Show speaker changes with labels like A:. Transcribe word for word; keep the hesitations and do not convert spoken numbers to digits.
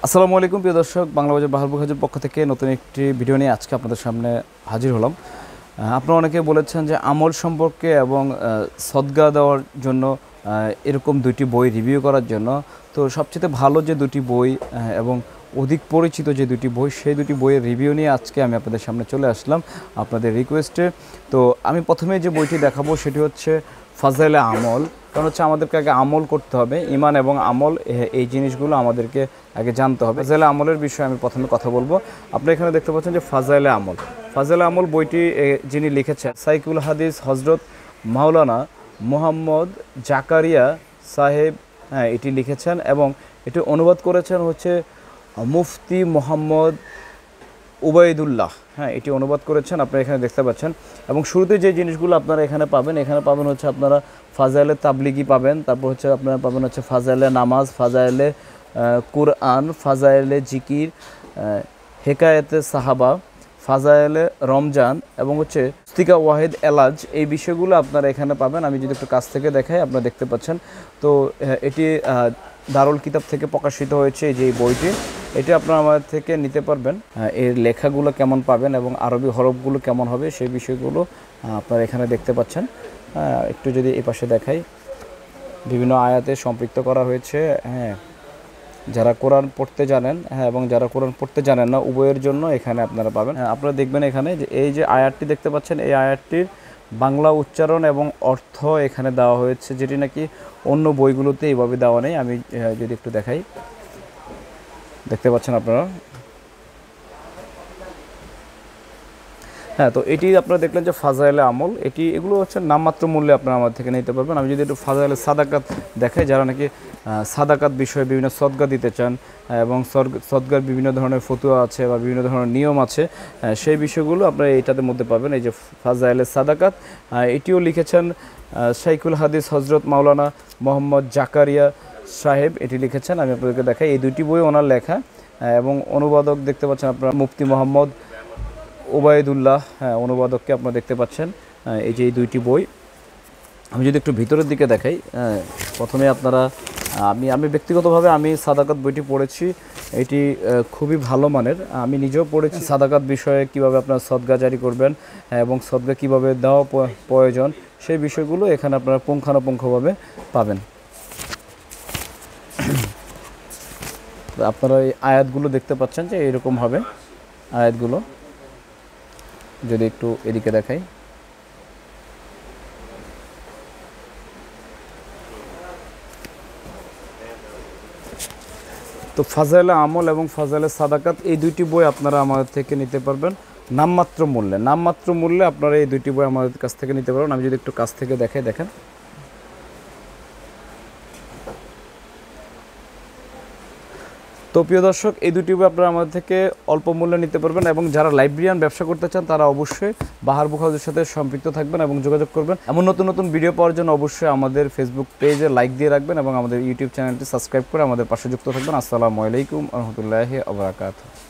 A: আসসালামু আলাইকুম প্রিয় দর্শক, বাংলা বাজার বাহার বুক হাজুর পক্ষ থেকে নতুন একটি ভিডিও নিয়ে আজকে আপনাদের সামনে হাজির হলাম। আপনারা অনেকে বলেছেন যে আমল সম্পর্কে এবং সদকা দেওয়ার জন্য এরকম দুটি বই রিভিউ করার জন্য। তো সবচেয়ে ভালো যে দুটি বই এবং অধিক পরিচিত যে দুটি বই, সেই দুটি বইয়ের রিভিউ নিয়ে আজকে আমি আপনাদের সামনে চলে আসলাম আপনাদের রিকোয়েস্টে। তো আমি প্রথমে যে বইটি দেখাবো সেটি হচ্ছে ফাজাইলে আমল। কারণ হচ্ছে আমাদেরকে আগে আমল করতে হবে, ইমান এবং আমল এই জিনিসগুলো আমাদেরকে আগে জানতে হবে। ফাজাইলে আমলের বিষয়ে আমি প্রথমে কথা বলবো। আপনি এখানে দেখতে পাচ্ছেন যে ফাজাইলে আমল। ফাজাইলে আমল বইটি যিনি লিখেছেন সাইকুল হাদিস হজরত মাওলানা মোহাম্মদ জাকারিয়া সাহেব, হ্যাঁ এটি লিখেছেন এবং এটি অনুবাদ করেছেন হচ্ছে মুফতি মোহাম্মদ উবাইদুল্লাহ। হ্যাঁ এটি অনুবাদ করেছেন, আপনারা এখানে দেখতে পাচ্ছেন। এবং শুরুতে যে জিনিসগুলো আপনারা এখানে পাবেন, এখানে পাবেন হচ্ছে আপনারা ফাজাইলে তাবলিগি পাবেন, তারপর হচ্ছে আপনারা পাবেন হচ্ছে ফাজাইলে নামাজ, ফাজাইলে কুরআন, ফাজাইলে জিকির, হেকায়েতে সাহাবা, ফাজাইলে রমজান এবং হচ্ছে ইস্তিকা ওয়াহিদ এলাজ, এই বিষয়গুলো আপনারা এখানে পাবেন। আমি যদি একটু কাছ থেকে দেখাই, আপনারা দেখতে পাচ্ছেন। তো এটি দারুল কিতাব থেকে প্রকাশিত হয়েছে এই যে বইটি, এটি আপনারা আমাদের থেকে নিতে পারবেন। এর লেখাগুলো কেমন পাবেন এবং আরবি হরফগুলো কেমন হবে সেই বিষয়গুলো আপনারা এখানে দেখতে পাচ্ছেন। একটু যদি এই পাশে দেখাই, বিভিন্ন আয়াতে সম্পৃক্ত করা হয়েছে। হ্যাঁ, যারা কোরআন পড়তে জানেন হ্যাঁ এবং যারা কোরআন পড়তে জানেন না, উভয়ের জন্য এখানে আপনারা পাবেন। হ্যাঁ, আপনারা দেখবেন এখানে যে এই যে আয়াতটি দেখতে পাচ্ছেন, এই আয়াতটির বাংলা উচ্চারণ এবং অর্থ এখানে দেওয়া হয়েছে, যেটি নাকি অন্য বইগুলোতে এইভাবে দেওয়া নেই। আমি যদি একটু দেখাই, দেখতে পাচ্ছেন আপনারা। হ্যাঁ, তো এটি আপনারা দেখলেন যে ফাজাইলে আমল, এটি এগুলো হচ্ছে নামমাত্র মূল্যে আপনারা আমাদের থেকে নিতে পারবেন। আমি যদি একটু ফাজাইলে সাদাকাত দেখাই, যারা নাকি সাদাকাত বিষয়ে বিভিন্ন সদকা দিতে চান এবং সদকার বিভিন্ন ধরনের ফতুয়া আছে বা বিভিন্ন ধরনের নিয়ম আছে, সেই বিষয়গুলো আপনারা এইটাদের মধ্যে পাবেন। এই যে ফাজাইলে সাদাকাত, এটিও লিখেছেন সাইকুল হাদিস হজরত মাওলানা মোহাম্মদ জাকারিয়া সাহেব, এটি লিখেছেন। আমি আপনাদেরকে দেখাই, এই দুটি বই ওনার লেখা এবং অনুবাদক দেখতে পাচ্ছেন আপনারা মুফতি মোহাম্মদ ওবায়দুল্লাহ, হ্যাঁ অনুবাদককে আপনারা দেখতে পাচ্ছেন। এই যে এই দুইটি বই, আমি যদি একটু ভিতরের দিকে দেখাই, প্রথমে আপনারা আমি আমি ব্যক্তিগতভাবে আমি সাদাকাত বইটি পড়েছি। এটি খুবই ভালো মানের, আমি নিজেও পড়েছি। সাদাকাত বিষয়ে কিভাবে আপনারা সদকা জারি করবেন এবং সদকা কিভাবে দেওয়া প্রয়োজন, সেই বিষয়গুলো এখানে আপনারা পুঙ্খানুপুঙ্খভাবে পাবেন। আপনারা এই আয়াতগুলো দেখতে পাচ্ছেন যে এরকম হবে আয়াতগুলো। যদি একটু এদিকে দেখাই, তো ফাজাইলে আমল এবং ফাজাইলে সাদাকাত এই দুইটি বই আপনারা আমাদের থেকে নিতে পারবেন নামমাত্র মূল্যে। নামমাত্র মূল্যে আপনারা এই দুইটি বই আমাদের কাছ থেকে নিতে পারবেন। আমি যদি একটু কাছ থেকে দেখাই, দেখেন তো প্রিয় দর্শক, এই দুটি বই আপনারা আমাদের থেকে অল্প মূল্যে নিতে পারবেন। এবং যারা লাইব্রেরিয়ান ব্যবসা করতে চান তারা অবশ্যই বাহার বুক হাউসের সাথে সম্পৃক্ত থাকবেন এবং যোগাযোগ করবেন। এমন নতুন নতুন ভিডিও পাওয়ার জন্য অবশ্যই আমাদের ফেসবুক পেজে লাইক দিয়ে রাখবেন এবং আমাদের ইউটিউব চ্যানেলটি সাবস্ক্রাইব করে আমাদের পাশে যুক্ত থাকবেন। আসসালামু আলাইকুম ওয়া রাহমাতুল্লাহি ওয়া বারাকাতুহু।